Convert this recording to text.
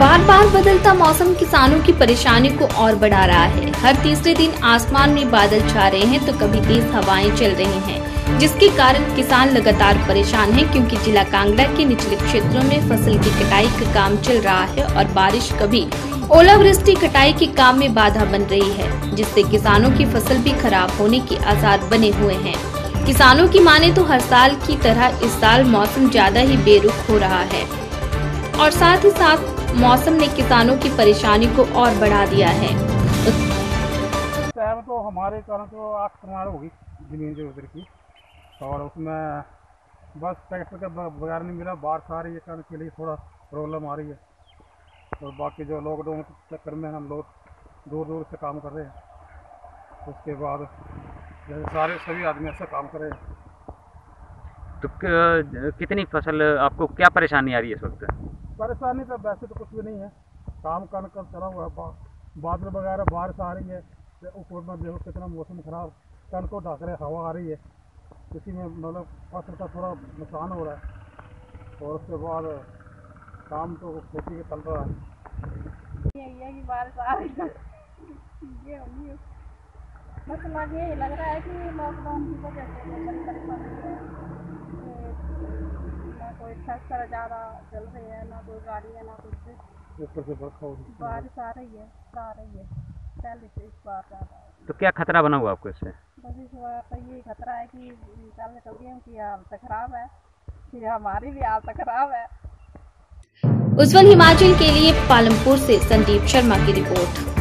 बार बार बदलता मौसम किसानों की परेशानी को और बढ़ा रहा है। हर तीसरे दिन आसमान में बादल छा रहे हैं तो कभी तेज हवाएं चल रही हैं, जिसके कारण किसान लगातार परेशान हैं क्योंकि जिला कांगड़ा के निचले क्षेत्रों में फसल की कटाई का काम चल रहा है और बारिश कभी ओलावृष्टि कटाई के काम में बाधा बन रही है, जिससे किसानों की फसल भी खराब होने के आसार बने हुए हैं। किसानों की माने तो हर साल की तरह इस साल मौसम ज्यादा ही बेरुख हो रहा है और साथ ही साथ मौसम ने किसानों की परेशानी को और बढ़ा दिया है। टाइम तो हमारे कारण तो 8 कनाल होगी जमीन जो उधर की, और उसमें बस ट्रैक्टर के बगैर नहीं मिला। बारिश आ रही है कारण के लिए थोड़ा प्रॉब्लम आ रही है, और बाकी जो लॉकडाउन के चक्कर में हम लोग दूर दूर से काम कर रहे हैं। उसके बाद जैसे सभी आदमी ऐसा काम कर रहे हैं। तो कितनी फसल आपको क्या परेशानी आ रही है इस वक्त? परेशानी तो वैसे तो कुछ भी नहीं है, काम कर चला हुआ है। बादल वगैरह बारिश आ रही है, ऊपर में देखो कितना मौसम खराब, कण को ढक रहे, हवा आ रही है, इसी में मतलब फसल का थोड़ा नुकसान हो रहा है। और उसके बाद काम तो खेती का चल रहा है। ये बारिश आ रही है, मतलब ये लग रहा है कि लॉकडाउन की वजह से बड़ी परेशानी है। ना कोई ट्रैक्टर ज़्यादा चल रही है, ना कोई गाड़ी है, ना कुछ। ऊपर से बारिश आ रही है पहले से इस बार ज़्यादा। तो क्या खतरा बना हुआ आपको इससे? बस इस बार तो ये खतरा है कि पहले तो गेहूँ की हालत खराब है, फिर हमारी भी हालत खराब है। उज्ज्वल हिमाचल के लिए पालमपुर से संदीप शर्मा की रिपोर्ट।